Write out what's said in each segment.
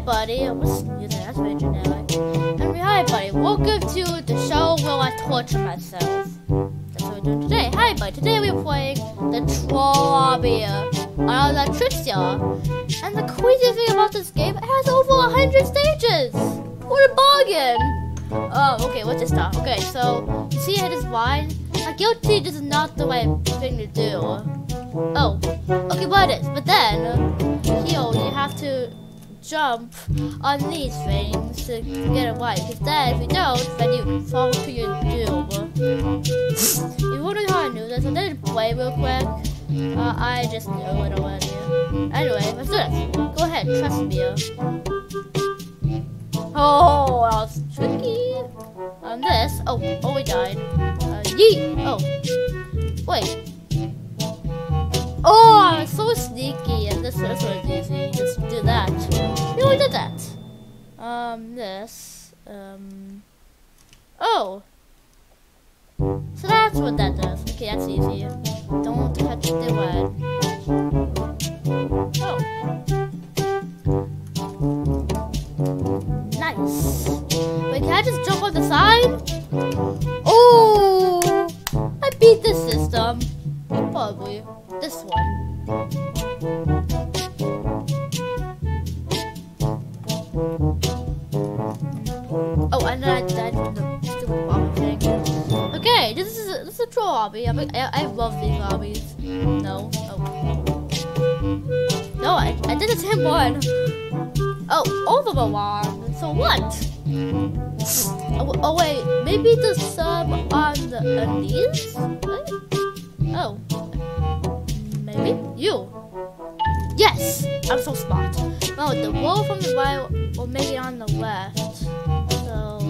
buddy. What's music? That's very generic. And hi, buddy. Welcome to the show where I torture myself. That's what we're doing today. Hi, buddy. Today we're playing the troll obby on Electricia. And the crazy thing about this game, it has over 100 stages. What a bargain! Okay, let's just start. Okay, so you see it is wide. Guilty, this is not the right thing to do. Oh, okay, but it is. But then, here you have to jump on these things to get it right. Because then, if you don't, then you fall to your doom. You're wondering how I knew this. I didn't play real quick. I just knew it already. Anyway, let's do this. Go ahead, trust me. Oh, that was tricky. On this, oh, we died. Yeet. Oh, wait. Oh, I'm so sneaky, and this was easy. Just do that. You know, we did that. This. Oh. So that's what that does. Okay, that's easy. Don't touch the word. Oh. Nice. Wait, can I just jump on the side? Oh, I beat this system. Probably this one. Oh, and then I died from the stupid lobby thing. Okay, this is a troll obby. I love these lobbies. No. Oh. No, I did the same one. Oh, all of them are long. So what? Oh wait, maybe the sub on these? What? Oh, maybe you. Yes, I'm so smart. No, the wall from the right will make it on the left. So,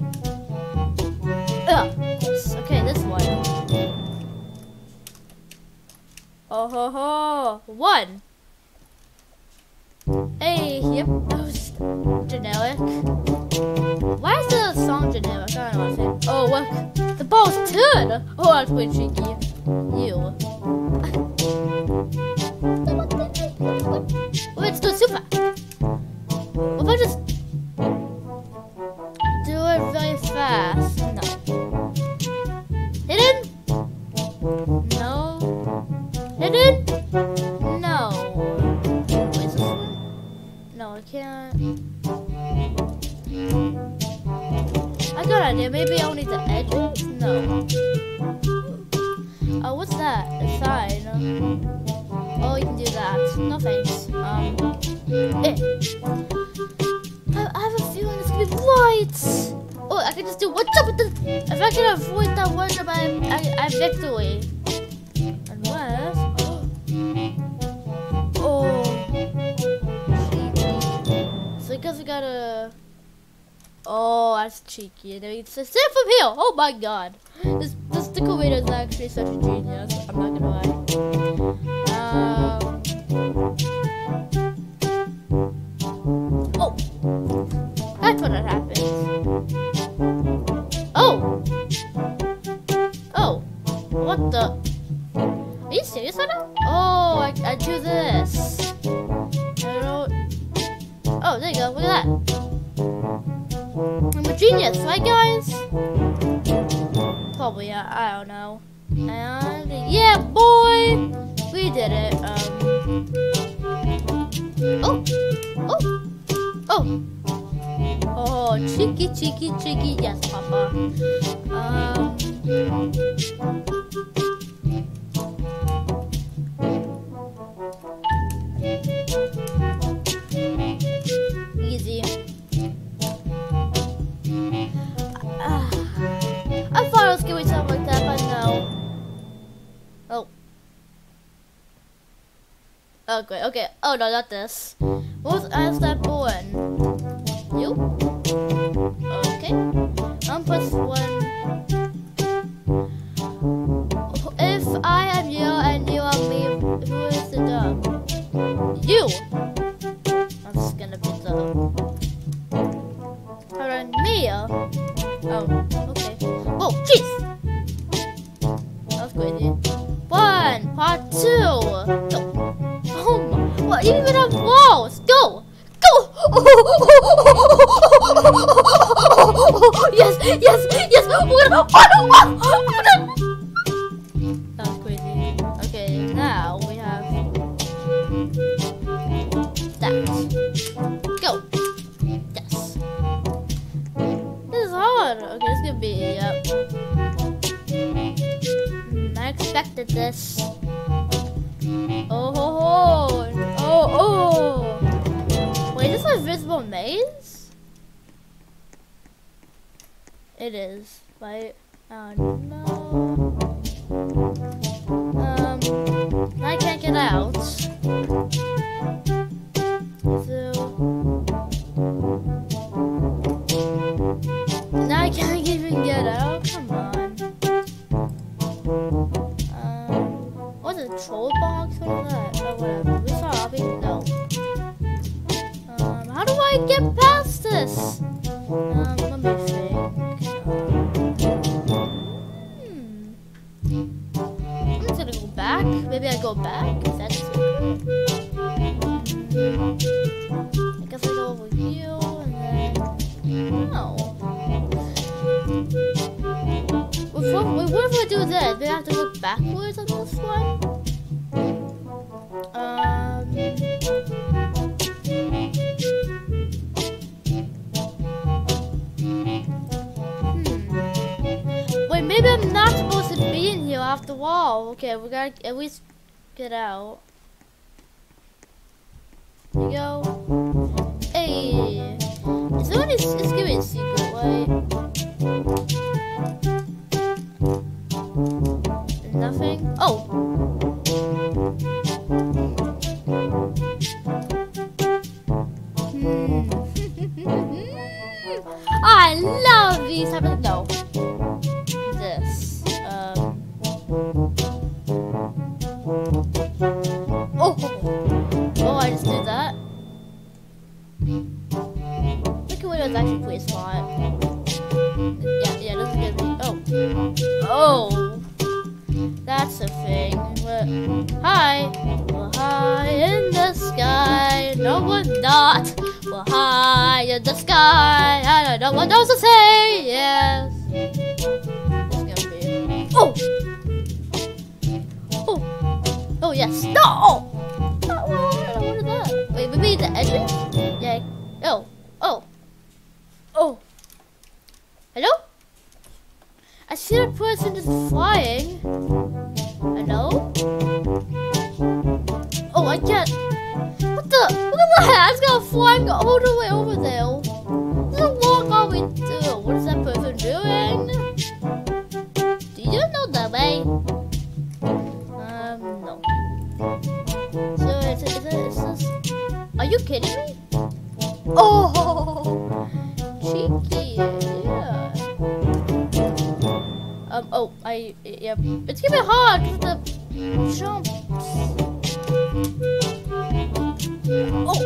yes. Okay, this one. Oh ho ho, one. Hey, yep, that was generic. Why is the song generic? I don't know what to say. Oh, look, the ball's turned. Oh, that's pretty cheeky. You. Let's do super. What if I just do it very fast? No. Hidden? No. Hidden? No. No, I can't. I got an idea. Maybe I'll need the edges? No. Oh, what's that? A sign. Oh, you can do that. No thanks. I have a feeling it's gonna be right. Oh, I can just do one jump with the. If I can avoid that one jump, I have victory. Unless. Oh. So I guess we gotta. Oh, that's cheeky. And then we sit from here. Oh my god. This decorator is actually such a genius. I'm not gonna lie. Oh. That's what happens. Oh. Oh. What the? Are you serious right now? Oh, I do this. I don't. Oh, there you go. Look at that. I'm a genius, right, guys? Probably, I don't know. And yeah, boy, we did it. Oh, cheeky, cheeky, cheeky. Yes, Papa. Easy. I thought I was doing something like that, but no. Oh. Oh, great. Okay. Oh, no, not this. What was that born? You? Okay. Press 1. If I am you and you are me, who is the dumb? You! I'm just gonna be dumb. Hold on, me? Oh, okay. Oh, jeez! That was crazy. 1, part 2! Go! Oh my, what, even on walls! Go! Go! Oh! Yes! Yes! We're gonna... That was crazy. Okay, now we have... that. Go! Yes. This is hard. Okay, this is gonna be... yep. I expected this. Oh, ho, ho. Oh, oh. Wait, is this a visible maze? It is, right? Oh no. I can't get out. So now I can't even get out. Come on. What's a troll box? What is that? Oh, whatever. We saw obby. No. How do I get past this? Let me think. I'm just gonna go back. Maybe I go back. Is that secret? I guess I go over here and then. No. What if we do this? We have to look backwards on this one. Wait, maybe I'm not supposed to be in here after all. Okay, we gotta at least get out. Here we go. Hey, is there any? It's gonna be a secret, right? Nothing. Oh. I love these type of no. This. Oh. Oh, I just did that. Look at where it's actually pretty smart. Yeah, this is gonna be. Oh. Oh. That's a thing. Hi. We're high in the sky. No, we're not. We're high in the sky. I don't know what else to say. Yes. It's gonna be. Oh. Oh. Oh yes. No. Oh, what is that? Wait, maybe the edges? Yeah. Oh. Oh. Oh. Hello? I see a person just flying. Hello? Oh, I can't. What the? Look at that! It's gonna fly all the way over there. Just walk all the way through. What is that person doing? Do you know the way? No. So, is this? Are you kidding me? Oh! Cheeky, yeah. Oh, yeah, it's gonna be hard with the jumps. Oh!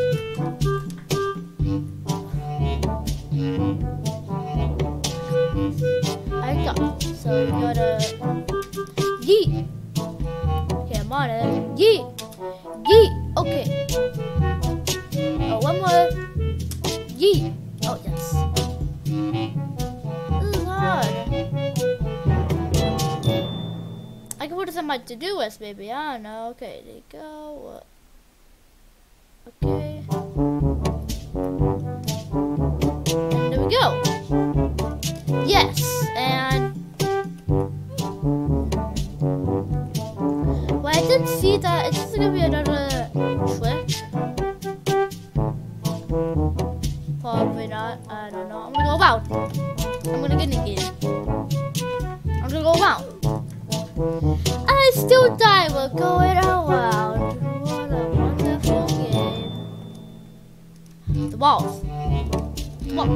I got it. So we gotta yeet. Okay, I'm on it. Yeet! Yeet! Okay. Oh, one more. Yeet! Oh, yes. This is hard. I can put this on my to-do list, maybe. I don't know. Okay, there you go. Okay. And there we go. Yes, and well, I did see that. Is this gonna be another trick? Probably not. I don't know. I'm gonna go around. I'm gonna get naked. I'm gonna go around. I still die. We're going around. What a wonderful game. The walls. The wall.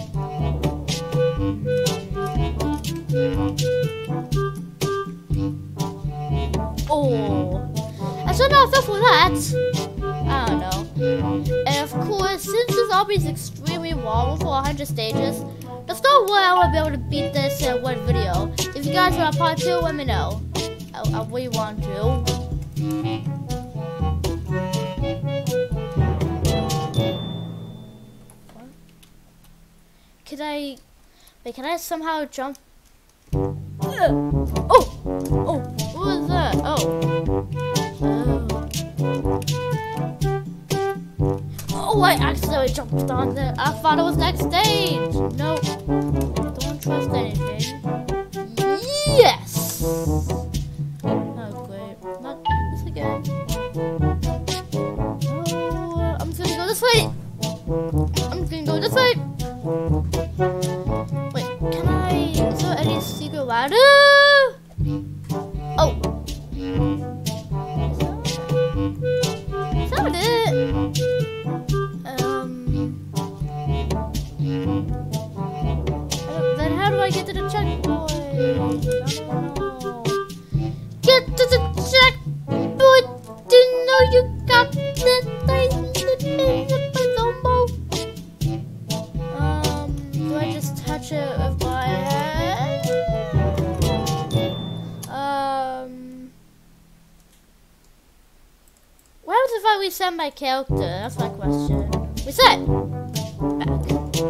Oh, I don't know if I for that. I don't know. And of course, since this obby is extremely long for 100 stages, there's no way I will be able to beat this in one video. If you guys want part 2, let me know. I really want to. What? Could I? Wait, can I somehow jump? Oh! Oh! What was that? Oh. Oh, I accidentally jumped on there. I thought it was next stage. No. Don't trust anything. Yes! Oh, great. Not this again. Oh, I'm just gonna go this way. I'm just gonna go this way. Wait, can I? Is there any secret ladder? Oh. Is that it? Then how do I get to the checkpoint? I don't know. Get to the checkpoint. You know you got this. Do I just touch it with my hand? What happens if I reset my character? That's my question. Reset! Back.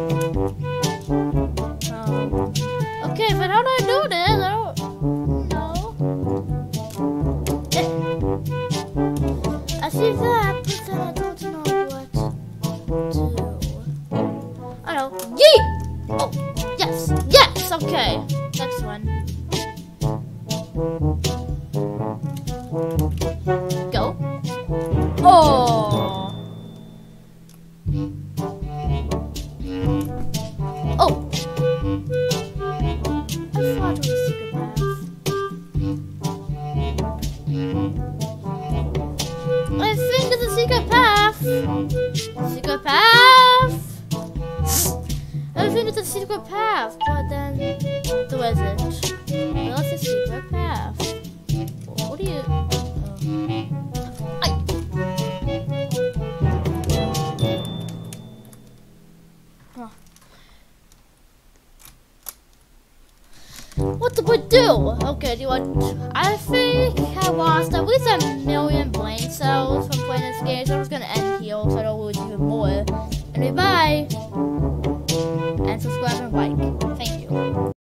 Okay, but how do I do this? I don't know. I see that, but then I don't know what to do. I know. Yeet! Oh, yes, yes, okay. Next one. Go. Oh! Oh! I thought it was a secret path. I think it's a secret path. Secret path. I think it's a secret path, but then there isn't. Well, it's a secret path. What do you? What do we do? Okay, do you want? I think I lost at least $1 million